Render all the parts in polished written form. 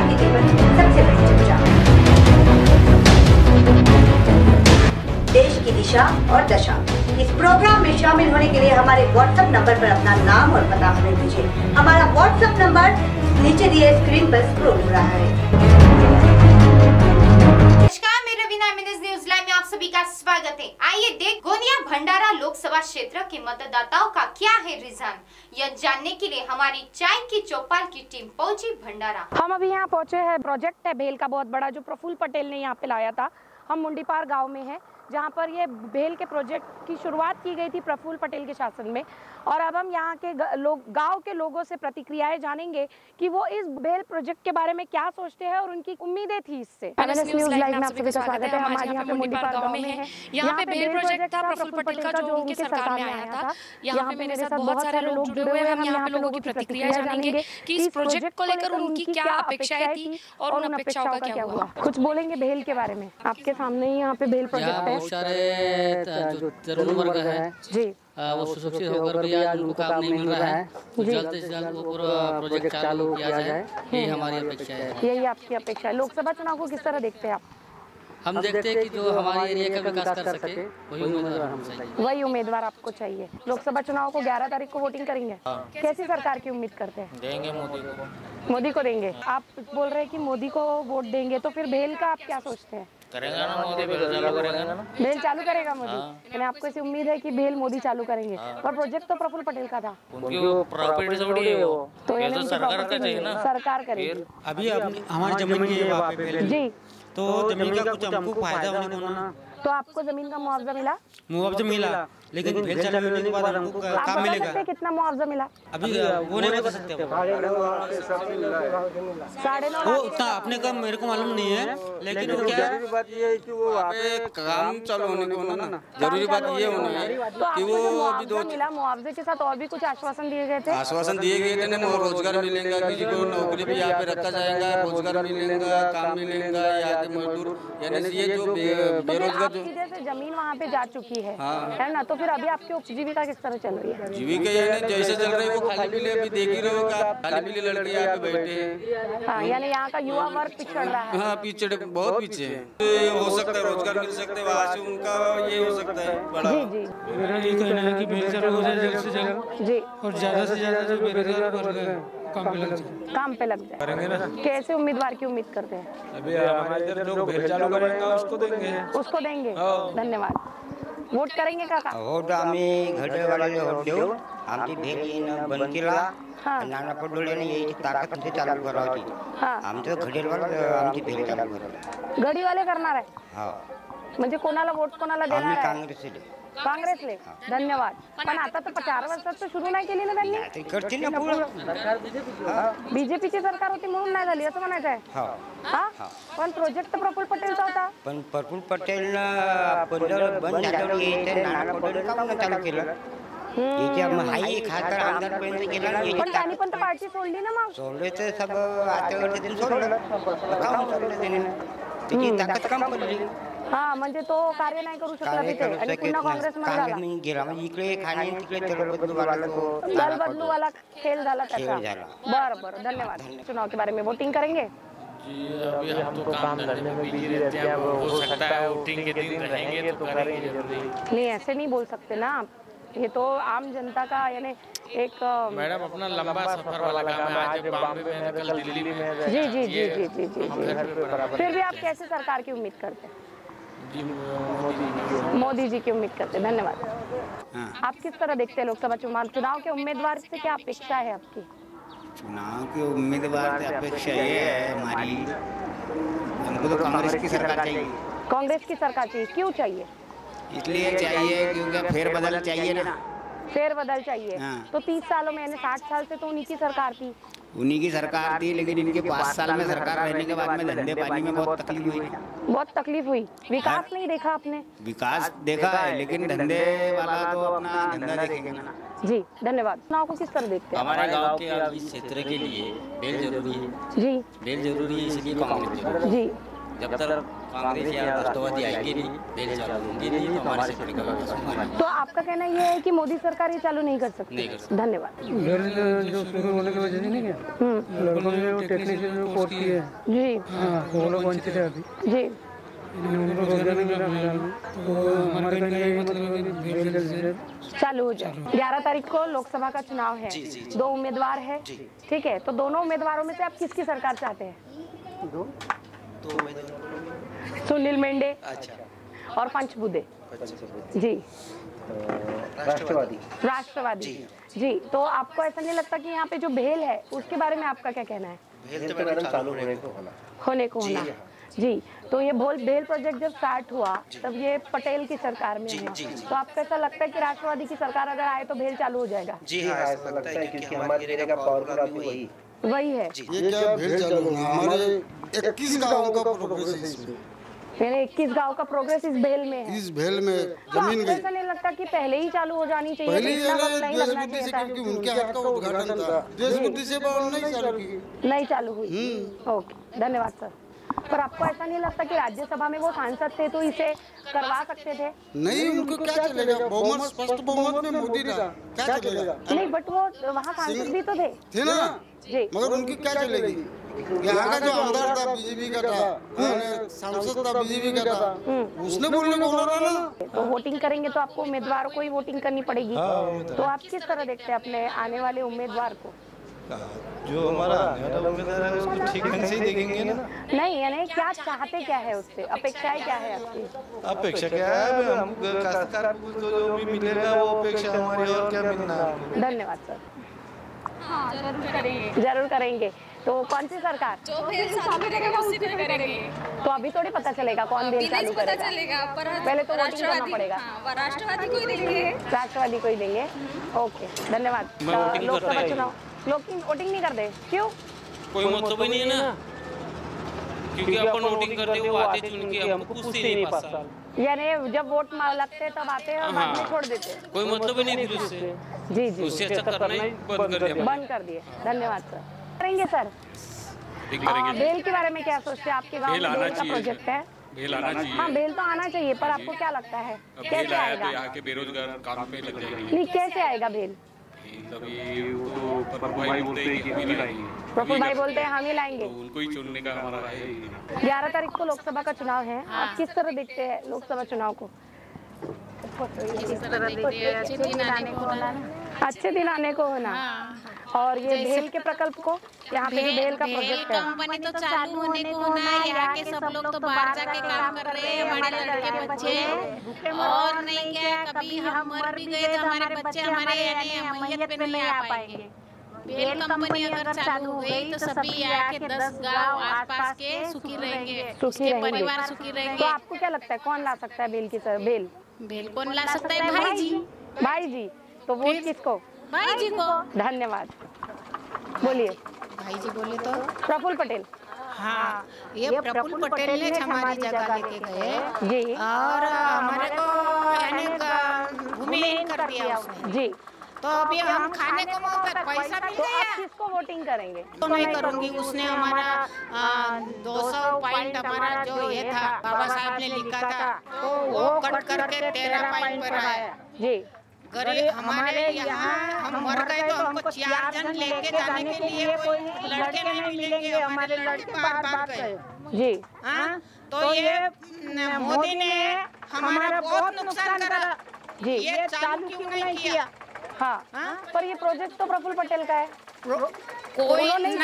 के जीवन की सबसे बड़ी चर्चा। देश की दिशा और दशा। इस प्रोग्राम में शामिल होने के लिए हमारे व्हाट्सएप नंबर पर अपना नाम और पता हमें भेजिए। हमारा व्हाट्सएप नंबर नीचे दिए स्क्रीन पर स्क्रॉल हो रहा है। नमस्कार, मैं रवीना न्यूज लाइव में आप सभी का स्वागत है। आइए देख गोंदिया भंडारा लोकसभा क्षेत्र के मतदाताओं का क्या है रुझान, यह जानने के लिए हमारी चाय की चौपाल की टीम पहुंची भंडारा। हम अभी यहाँ पहुंचे हैं। प्रोजेक्ट है भेल का बहुत बड़ा जो प्रफुल्ल पटेल ने यहाँ पे लाया था। हम मुंडीपार गांव में हैं जहाँ पर ये भेल के प्रोजेक्ट की शुरुआत की गई थी प्रफुल्ल पटेल के शासन में। और अब हम यहाँ के गांव के लोगों से प्रतिक्रियाएं जानेंगे कि वो इस भेल प्रोजेक्ट के बारे में क्या सोचते हैं और उनकी उम्मीदें थी इससे। न्यूज़ लाइव में आप सभी का स्वागत है। हमारे यहाँ पे मुंडीपार गांव में है। यहाँ पे भेल प्रोजेक्ट था प्रफुल्ल पटेल का जो उनकी सरकार में आया था। यहाँ पे मेरे साथ बहुत सारे लोग जुड़े हुए हैं। हम यहाँ पे लोगों की प्रतिक्रिया जानेंगे कि इस प्रोजेक्ट को लेकर उनकी क्या अपेक्षाएं थी और उन अपेक्षाओं का क्या हुआ। कुछ बोलेंगे भेल के बारे में। आपके सामने ही यहाँ पे भेल प्रोजेक्ट है। बहुत सारे जो तरुण वर्ग है जी वो सुशिक्षित होकर भी आज उनको काम नहीं मिल रहा है। तो जल्द से जल्द वो पूरा प्रोजेक्ट चालू किया जाए, यही हमारी अपेक्षा है। यही आपकी अपेक्षा है। लोकसभा चुनाव को किस तरह देखते हैं आप? हम देखते हैं कि जो हमारे एरिया का विकास कर सके वही उम्मीदवार हमको चाहिए। वही उम्मीदवार आपको चाहिए। लोकसभा चुनाव को 11 तारीख को वोटिंग करेंगे। कैसी सरकार की उम्मीद करते हैं? देंगे मोदी को देंगे। आप बोल रहे हैं कि मोदी को वोट देंगे, तो फिर भेल का आप क्या सोचते हैं? करेगा ना मोदी, भेल चालू करेगा ना। भेल चालू करेगा मोदी। यानी आपको ऐसी उम्मीद है कि भेल मोदी चालू करेंगे। पर प्रोजेक्ट तो प्रफुल्ल पटेल का था। उनकी वो प्रॉपर्टी से बड़ी है वो, तो ये सरकार का चाहिए ना। सरकार करेगी। अभी हमारी जमीन की है वहाँ पे जी, तो जमीन का कुछ हमको फायदा होने को ना। तो आपको जमीन का मुआवजा मिला? मुआवजा मिला, लेकिन भेल चालू होने के बाद हमको आप काम बता मिलेगा। सकते हैं कितना मुआवजा मिला? अभी वो नहीं बता सकते। 9.5 वो उतना अपने का मेरे को मालूम नहीं है, लेकिन वो क्या है बात ये है कि वो वहाँ पे काम चालू होने को ना, जरूरी बात ये होनी है तो कि वो अभी दो मिला। मुआवजे के साथ और भी कुछ आश्वासन दिए गए थे। आश्वासन दिए गए थे ना, रोजगार मिलेगा, किसी को नौकरी भी यहाँ पे रखा जाएगा, रोजगार मिलेगा, काम मिलेगा, यहाँ के मजदूर यानी ये जो बेरोजगार जो जैसे जमीन वहाँ पे जा चुकी है ना, तो फिर अभी आपकी उपजीविका किस तरह चल रही है? जीविका यानी जैसे चल रही है वो खाली पीले अभी देख ही रहे हो, खाली पीले लड़के यहाँ पे बैठे हैं। हाँ, यानी यहाँ का युवा वर्ग पिछड़ रहा है। हाँ, पीछे बहुत पीछे है। हो सकता है रोजगार मिल सकते है, वहाँ से उनका ये हो सकता है बड़ा। जी जी, मेरा ये कहना है कि भेल चालू हो जाए जल्द से जल्द जी, और ज्यादा से ज्यादा जो बेरोजगार वर्ग है काम पे लग जाए। काम पे लग जाए। कैसे उम्मीदवार की उम्मीद करते हैं? अभी हमारे इधर जो भेल चालू करेगा उसको देंगे। उसको देंगे। धन्यवाद। वोट करेंगे काका? वोट आम्ही घड्याळवाल्याला वोट देऊ. आमची भेल बंद केला. नाना पटोलेने याची ताकद तिथे चालू करावी. आमचं घड्याळवाला आमची भेल चालू करावी. घडी वाले करणार आहे? हा. म्हणजे कोणाला वोट कोणाला देणार आम्ही आहे? काँग्रेसले. काँग्रेसले. धन्यवाद. पण आता तर 4 वर्षात तर सुरू नाही केली ना त्यांनी. ते करतील ना पुढं. बीजेपीची सरकार होती म्हणून नाही झाली असं म्हणायचं आहे? हा. पण प्रोजेक्ट प्रफुल्ल पटेलचा होता. पण प्रफुल्ल पटेलनं पडलं बंद झालं की ते नाना पटोले काम चालू केलं. याच्या हाई खासदार आमदार पर्यंत गेला ना. पण त्यांनी पण पार्टी सोडली ना मग. सोडले तर सगळं आता त्यांनी सोडलं. काम सोडलं त्यांनी. त्याची ताकद काम पडली. हा, म्हणजे तो कार्य नाही करू शकला तिथे आणि पुन्हा काँग्रेसमध्ये झाला. गेला म्हणजे इकडे खाणे तिकडे दल बदलूवाला तो दल बदलूवाला खेल झाला त्याचा. बरं, धन्यवाद। चुनाव के बारे में वोटिंग करेंगे? जी अभी हम तो काम धंधे में बिजी रहते हैं, हो सकता है वोटिंग के दिन रहेंगे तो करेंगे जल्दी। नहीं, ऐसे नहीं बोल सकते ना आप। ये तो आम जनता का यानी एक मैडम अपना लंबा सफर वाला काम है। आज बॉम्बे में है, कल दिल्ली में है। जी जी जी जी जी जी फिर भी आप कैसे सरकार की उम्मीद करते हैं? मोदी जी की उम्मीद करते हैं। धन्यवाद। आप किस तरह देखते हैं लोकसभा चुनाव के उम्मीदवार से क्या अपेक्षा है आपकी? चुनाव के उम्मीदवार की अपेक्षा ये है हमारी, हमको तो कांग्रेस की सरकार चाहिए। कांग्रेस की सरकार चाहिए। क्यों चाहिए? इसलिए चाहिए क्योंकि फेरबदल चाहिए ना। फेरबदल चाहिए। तो 30 सालों में यानी 60 साल से तो उन्हीं की सरकार थी। उन्हीं की सरकार थी, लेकिन इनके 5 साल में सरकार रहने के बाद में धंधे पानी में बहुत तकलीफ हुई। बहुत तकलीफ हुई। विकास नहीं देखा आपने? विकास देखा है, लेकिन धंधे वाला तो अपना धंधा देखेंगे ना। जी धन्यवाद। चुनाव को किस तरह देखते हैं? हमारे गांव के इस क्षेत्र के लिए बेल जरूरी है। जी बेल जरूरी है, इसलिए कांग्रेस जरूरी है। जी जब तक कांग्रेस या राष्ट्रवादी आएगी नहीं, बेल चालू होंगी नहीं, तो हमारे क्षेत्र का विकास होगा। तो आपका कहना ये है कि मोदी सरकार ये चालू नहीं कर सकती? नहीं कर सकती। धन्यवाद। भेल जो शुरू होने की वजह से नहीं क्या लगभग जो टेक्नीशियन जो कोर्स की है जी, हाँ वो लोग वंचित है अभी जी, उनको रोजगार नहीं मिला फिलहाल में, तो हमारे कहने का यही मतलब है कि भेल जल्द से जल्द चालू हो जाए। 11 तारीख को लोकसभा का चुनाव है, 2 उम्मीदवार है, ठीक है, तो दोनों उम्मीदवारों में से आप किसकी सरकार चाहते हैं? सुनील मेंढे और पंचबुद्धे जी, राष्ट्रवादी जी। तो आपको ऐसा नहीं लगता कि यहाँ पे जो भेल है उसके बारे में आपका क्या कहना है? भेल तो मैडम चालू होने को होना जी। तो ये भेल प्रोजेक्ट जब स्टार्ट हुआ तब ये पटेल की सरकार में हुआ, तो आपको ऐसा लगता है कि राष्ट्रवादी की सरकार अगर आए तो भेल चालू हो जाएगा? जी हाँ, ऐसा लगता है क्योंकि हमारे एरिया का पावरफुल आदमी वही है। ये क्या भेल चालू होना, हमारे 21 गाँव का प्रोग्रेस है इसमें, यानी 21 गांव का प्रोग्रेस इस भेल में है। इस भेल में तो जमीन गई। ऐसा नहीं लगता कि पहले ही चालू हो जानी चाहिए? पहले इतना वक्त नहीं देश लगना बुद्धि से, चाहिए क्योंकि उनके हाथ का उद्घाटन था, देश बुद्धि से नहीं चालू की, नहीं चालू हुई। ओके, धन्यवाद सर। पर आपको ऐसा नहीं लगता कि राज्यसभा में वो सांसद थे तो इसे करवा सकते थे? नहीं, उनको क्या चलेगा, बहुमत स्पष्ट बहुमत में मोदी था, क्या चलेगा? नहीं, बट वो वहाँ सांसद भी तो थे ना जी, मगर उनकी क्या चलेगी? यहाँ का जो आमदार था बीजेपी का था, सांसद था बीजेपी का था, उसने बोलने को बोला ना। तो वोटिंग करेंगे तो आपको उम्मीदवार को ही वोटिंग करनी पड़ेगी। तो आप किस तरह देखते हैं अपने आने वाले उम्मीदवार को? जो हमारा उम्मीदवार है उसको ठीक ढंग से ही देखेंगे ना। नहीं, यानी क्या चाहते क्या है उससे, अपेक्षाएं क्या है आपकी? अपेक्षा क्या है, हम काश्तकार को जो भी मिलेगा वो अपेक्षा हमारी, और क्या मिलना है। धन्यवाद सर। हाँ, जरूर करेंगे। तो कौन सी सरकार जो भेल चालू करेगा उसी पे करेंगे? तो अभी थोड़ी पता चलेगा कौन भेल चालू करेगा, पहले तो वोटिंग करना पड़ेगा। राष्ट्रवादी को ही देंगे, राष्ट्रवादी को ही देंगे। ओके, धन्यवाद। लोकसभा चुनाव लोग वोटिंग नहीं करते, क्यों? कोई मतलब ही नहीं है ना, क्योंकि अपन वोटिंग करते वो आते चुन के हमको पूछते नहीं 5 साल, यानी जब वोट लगते तब आते हैं और बाद में छोड़ देते, कोई मतलब ही नहीं फिर उससे। जी जी, उससे अच्छा करना ही बंद कर दिए। धन्यवाद सर। करेंगे सर। भेल के बारे में क्या सोचते हैं? आपके गाँव में भेल का प्रोजेक्ट है? भेल आना चाहिए। हाँ, भेल तो आना चाहिए, पर आपको क्या लगता है कैसे आएगा? यहाँ के बेरोजगार काम पे लग जाएंगे। नहीं, कैसे आएगा भेल? प्रफुल्ल भाई बोलते हैं कि हम ही लाएंगे, प्रफुल्ल भाई बोलते हैं हम ही लाएंगे, तो उनको ही चुनने का हमारा है। 11 तारीख को लोकसभा का चुनाव है, आप किस तरह देखते हैं लोकसभा चुनाव को? अच्छे दिन आने को होना। और ये भेल के प्रकल्प को, यहाँ पे जो भेल का प्रोजेक्ट है, कंपनी तो चालू होने को होना है। यहाँ के सब लोग तो बाहर जाके काम कर रहे हैं, हमारे लड़के बच्चे, और नहीं क्या कभी हम मर भी गए तो हमारे बच्चे हमारे यानी मैयत पे नहीं आ पाएंगे। भेल कंपनी अगर चालू हो गई तो सभी यहाँ के 10 गाँव आसपास के सुखी रहेंगे, उसके परिवार सुखी रहेंगे। तो आपको क्या लगता है कौन ला सकता है भेल की सर? भेल कौन ला सकता है? भाई जी। भाई जी, तो वोट किसको? भाई जी को। धन्यवाद। बोलिए। भाई जी बोले तो प्रफुल्ल पटेल। हाँ, ये प्रफुल्ल पटेल ने हमारी जगह लेके गए जी, और हमारे को यानी भूमिहीन कर दिया उसने जी। तो अभी हम खाने को पैसा मिल तो गया। आप किसको वोटिंग करेंगे? तो नहीं करूंगी, उसने हमारा 200 पॉइंट हमारा जो ये था बाबा साहब ने लिखा था तो वो कट करके 13 पॉइंट पर आया जी। गरीब हमारे यहाँ हम मर गए तो हमको 4 जन लेके जाने के लिए कोई लड़के नहीं मिलेंगे, हमारे लड़के बाहर गए जी। हाँ, तो ये मोदी ने हमारा बहुत नुकसान करा जी। ये चालू क्यों नहीं किया? हाँ, पर ये प्रोजेक्ट तो प्रफुल्ल पटेल का है। कोई नहीं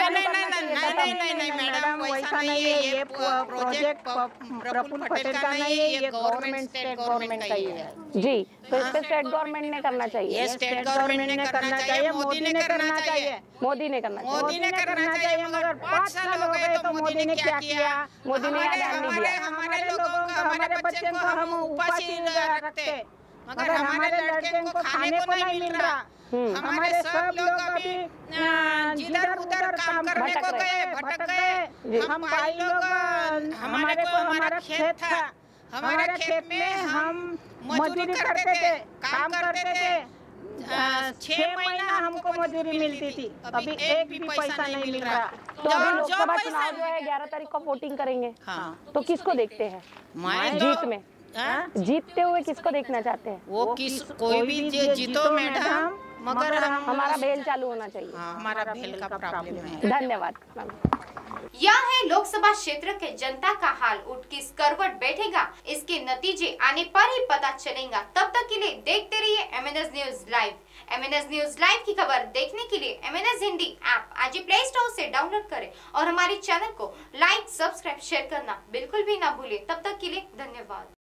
मैडम, वैसा नहीं है। ये प्रोजेक्ट प्रफुल्ल पटेल का नहीं है, ये गवर्नमेंट स्टेट गवर्नमेंट का ही है जी। तो इस पे स्टेट गवर्नमेंट ने करना चाहिए, ये स्टेट गवर्नमेंट ने करना चाहिए, मोदी ने करना चाहिए, मोदी ने करना चाहिए, मोदी ने करना चाहिए। मगर 5 साल हो गए तो मोदी ने क्या किया? मोदी ने हमारे लोगों को, हमारे बच्चे को हम उपास ही रखते, मगर हमारे लड़के को खाने को नहीं मिल रहा। हमारे सब लोग अभी जिधर उधर काम करने को गए, भटक गए। हम भाई लोग हमारे को हमारा खेत था, हमारे खेत में हम मजदूरी करते थे, काम करते थे। 6 महीना हमको मजदूरी मिलती थी, अभी एक भी पैसा नहीं मिल रहा। तो अभी लोकसभा चुनाव जो है 11 तारीख को वोटिंग करेंगे। तो किसको देखते हैं जीत में? जीतते हुए किसको देखना चाहते हैं? वो कोई भी जीतो मैडम, मगर हमारा भेल चालू होना चाहिए। हमारा भेल का प्रॉब्लम है। धन्यवाद। यह है लोकसभा क्षेत्र के जनता का हाल। उठ किस करवट बैठेगा, इसके नतीजे आने पर ही पता चलेगा। तब तक के लिए देखते रहिए MNS news live. MNS news live की खबर देखने के लिए MNS हिंदी ऐप आज ही प्ले स्टोर से डाउनलोड करें और हमारे चैनल को लाइक, सब्सक्राइब, शेयर करना बिल्कुल भी ना भूले। तब तक के लिए धन्यवाद।